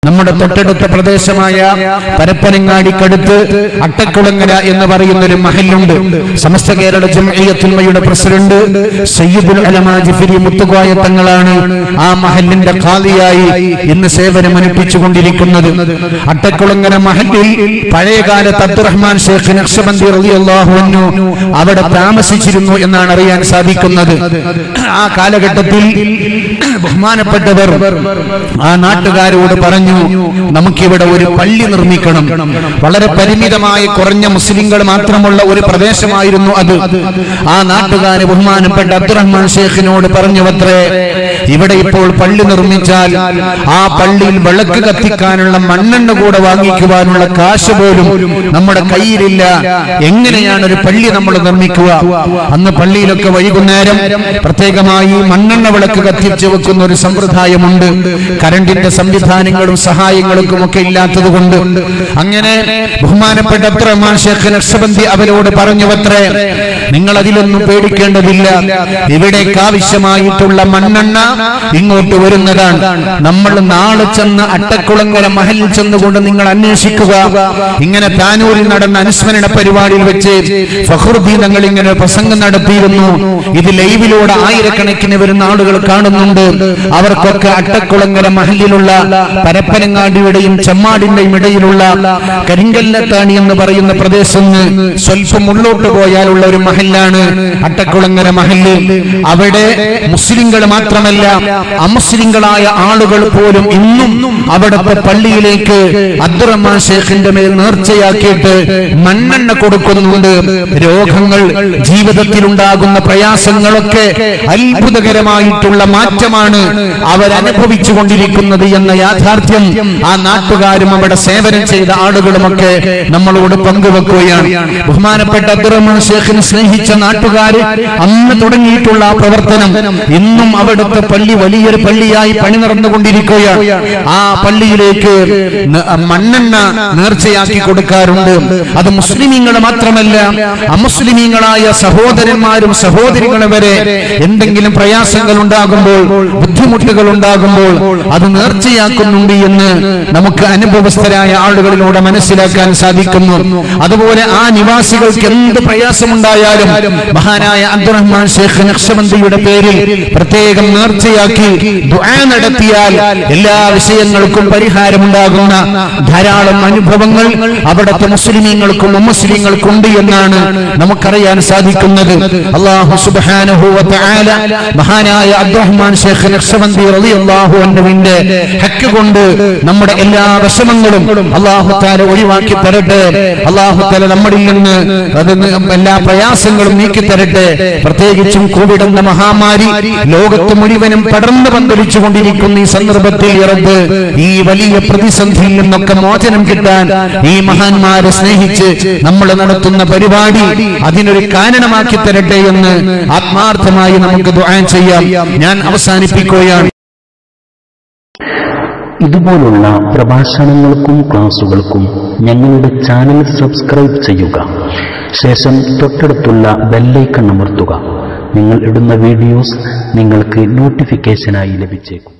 നമ്മുടെ തൊട്ടടുത്ത പ്രദേശമായ പരപ്പനങ്ങാടിക്കടുത്ത് അട്ടക്കുളങ്ങര എന്ന് പറയുന്ന ഒരു മഹല്ലുണ്ട്. സമസ്ത കേരള ജംഇയ്യത്തുൽ ഉലമയുടെ പ്രസിഡന്റ് സയ്യിദുൽ ഉലമാ ജിഫ്രി മുത്തുകോയ തങ്ങളാണ് ആ മഹല്ലിന്റെ ഖാദിയായി ഇന്ന് സേവനമനുഷ്ഠിച്ചുകൊണ്ടിരിക്കുന്നത്. അട്ടക്കുളങ്ങര മഹല്ലിൽ പഴയകാലത്ത് അബ്ദുറഹ്മാൻ ശൈഖ് നഖ്ശബന്ദി റളിയല്ലാഹു അൻഹു അവിടെ താമസിച്ചിരുന്നു എന്നാണ് അറിയാൻ സാധിക്കുന്നത്. ആ കാലഘട്ടത്തിൽ ബഹുമാനപ്പെട്ടവർ ആ നാട്ടുകാരോട് പറഞ്ഞു, നമുക്കിവിടെ ഒരു പള്ളി നിർമ്മിക്കണം. വളരെ പരിമിതമായ കുറഞ്ഞ മുസ്ലിങ്ങൾ മാത്രമുള്ള ഒരു പ്രദേശമായിരുന്നു അത്. ആ നാട്ടുകാര് ബഹുമാനപ്പെട്ട അബ്ദുറഹ്മാൻ ശൈഖിനോട് പറഞ്ഞുവത്രേ, ഇവിടെ ഇപ്പോൾ പള്ളി നിർമ്മിച്ചാൽ ആ പള്ളിയിൽ വിളക്ക് കത്തിക്കാനുള്ള മണ്ണെണ്ണ കൂടെ വാങ്ങിക്കുവാനുള്ള കാശ് പോലും നമ്മുടെ കയ്യിലില്ല. എങ്ങനെയാണ് ഒരു പള്ളി നമ്മൾ നിർമ്മിക്കുക? അന്ന് പള്ളിയിലൊക്കെ വൈകുന്നേരം പ്രത്യേകമായി മണ്ണെണ്ണ വിളക്ക് കത്തിച്ചു വെക്കുന്ന ഒരു സമ്പ്രദായമുണ്ട്. കരണ്ടിന്റെ സംവിധാനങ്ങളും സഹായങ്ങൾക്കും ഒക്കെ ഇല്ലാത്തത് കൊണ്ട് അങ്ങനെ ബഹുമാനപ്പെട്ട അബ്ദുറഹ്മാൻ ശൈഖ് നഖ്ശബന്ദി അവരോട് പറഞ്ഞുവത്രേ, നിങ്ങൾ അതിലൊന്നും പേടിക്കേണ്ടതില്ല, ഇവിടേക്ക് ആവശ്യമായിട്ടുള്ള മണ്ണെണ്ണ ഇങ്ങോട്ട് വരുന്നതാണ്. നമ്മൾ നാളെ ചെന്ന് അട്ടക്കുളങ്ങര മഹലിൽ ചെന്നുകൊണ്ട് നിങ്ങൾ അന്വേഷിക്കുക. ഇങ്ങനെ താനൂരിൽ നടന്ന അനുസ്മരണ പരിപാടിയിൽ വെച്ച് ഫഖ്റുദ്ദീൻ തങ്ങൾ ഇങ്ങനെ പ്രസംഗം നടത്തിയിരുന്നു. ഇത് ലൈവിലൂടെ ആയിരക്കണക്കിന് വരുന്ന ആളുകൾ കാണുന്നുണ്ട്. അവർക്കൊക്കെ അട്ടക്കുളങ്ങര മഹലിലുള്ള പരപ്പനങ്ങാടിയുടെയും ചെമ്മാടിന്റെയും ഇടയിലുള്ള കരിങ്കല്ലത്താണി എന്ന് പറയുന്ന പ്രദേശം സ്വല്പം ഉള്ളോട്ട് പോയാലുള്ള ഒരു മഹല്ലാണ് അട്ടക്കുളങ്ങര മഹല്ല്. അവിടെ മുസ്ലിങ്ങൾ മാത്രമല്ല അമുസ്ലിങ്ങളായ ആളുകൾ പോലും ഇന്നും അവിടുത്തെ പള്ളിയിലേക്ക് അബ്ദുറഹ്മാൻ ശൈഖിന്റെ മേൽ നേർച്ചയാക്കിയിട്ട് മണ്ണെണ്ണ കൊടുക്കുന്നുണ്ട്. രോഗങ്ങൾ, ജീവിതത്തിലുണ്ടാകുന്ന പ്രയാസങ്ങളൊക്കെ അത്ഭുതകരമായിട്ടുള്ള മാറ്റമാണ് അവരനുഭവിച്ചു കൊണ്ടിരിക്കുന്നത് എന്ന യാഥാർത്ഥ്യം ആ നാട്ടുകാരും അവിടെ സേവനം ചെയ്ത ആളുകളുമൊക്കെ നമ്മളോട് പങ്കുവെക്കുകയാണ്. ബഹുമാനപ്പെട്ട അബ്ദുറഹ്മാൻ ശൈഖിനെ സ്നേഹിച്ച നാട്ടുകാര് അന്ന് തുടങ്ങിയിട്ടുള്ള ആ പ്രവർത്തനം ഇന്നും അവിടുത്തെ പള്ളി വലിയൊരു പള്ളിയായി പണി നടന്നുകൊണ്ടിരിക്കുകയാണ്. ആ പള്ളിയിലേക്ക് മണ്ണെണ്ണ നേർച്ചയാക്കി കൊടുക്കാറുണ്ട്. അത് മുസ്ലിമീങ്ങൾ മാത്രമല്ല അമുസ്ലിമീങ്ങളായ സഹോദരന്മാരും സഹോദരികളും വരെ എന്തെങ്കിലും പ്രയാസങ്ങൾ ഉണ്ടാകുമ്പോൾ, ബുദ്ധിമുട്ടുകൾ ഉണ്ടാകുമ്പോൾ അത് നേർച്ചയാക്കുന്നുണ്ട് എന്ന് നമുക്ക് അനുഭവസ്ഥരായ ആളുകളിലൂടെ മനസ്സിലാക്കാൻ സാധിക്കുന്നു. അതുപോലെ ആ നിവാസികൾക്ക് എന്ത് പ്രയാസമുണ്ടായാലും മഹാനായ അബ്ദുറഹ്മാൻ ശൈഖ് നഖ്ശബന്ദിയുടെ പേരിൽ പ്രത്യേകം നേർച്ചയാക്കി ദുആ നടത്തിയാൽ എല്ലാ വിഷയങ്ങൾക്കും പരിഹാരമുണ്ടാകുന്ന ധാരാളം അനുഭവങ്ങൾ അവിടുത്തെ മുസ്ലിമീങ്ങൾക്കും അമുസ്ലിങ്ങൾക്കും ഉണ്ട് എന്നാണ് നമുക്കറിയാൻ സാധിക്കുന്നത്. അല്ലാഹു സുബ്ഹാനഹു വ തആല മഹാനായ അബ്ദുറഹ്മാൻ ശൈഖ് നഖ്ശബന്ദി റളിയല്ലാഹു അൻഹുവിന്റെ ഹക്ക് കൊണ്ട് നമ്മുടെ എല്ലാ വിഷമങ്ങളും അല്ലാഹു തആല ഒഴിവാക്കി തരട്ടെ. അല്ലാഹു തആല നമ്മളിൽ നിന്ന് എല്ലാ പ്രയാസങ്ങളും നീക്കി തരട്ടെ. പ്രത്യേകിച്ചും കോവിഡ് എന്ന മഹാമാരി ലോകത്ത് മുഴുവനും പടർന്നു പന്തലിച്ചു കൊണ്ടിരിക്കുന്ന ഈ സന്ദർഭത്തിൽ റബ്ബ് ഈ വലിയ പ്രതിസന്ധിയിൽ നിന്നൊക്കെ മോചനം കിട്ടാൻ ഈ മഹാന്മാരെ സ്നേഹിച്ച് നമ്മൾ നടത്തുന്ന പരിപാടി അതിനൊരു കാരണമാക്കി തരട്ടെ എന്ന് ആത്മാർത്ഥമായി നമുക്ക് ദുആ ചെയ്യാം. ഞാൻ അവസാനിപ്പിക്കുകയാണ്. ഇതുപോലുള്ള പ്രഭാഷണങ്ങൾക്കും ക്ലാസുകൾക്കും ഞങ്ങളുടെ ചാനൽ സബ്സ്ക്രൈബ് ചെയ്യുക. ശേഷം തൊട്ടടുത്തുള്ള ബെല്ലൈക്കൺ അമർത്തുക. നിങ്ങൾ ഇടുന്ന വീഡിയോസ് നിങ്ങൾക്ക് നോട്ടിഫിക്കേഷനായി ലഭിച്ചേക്കും.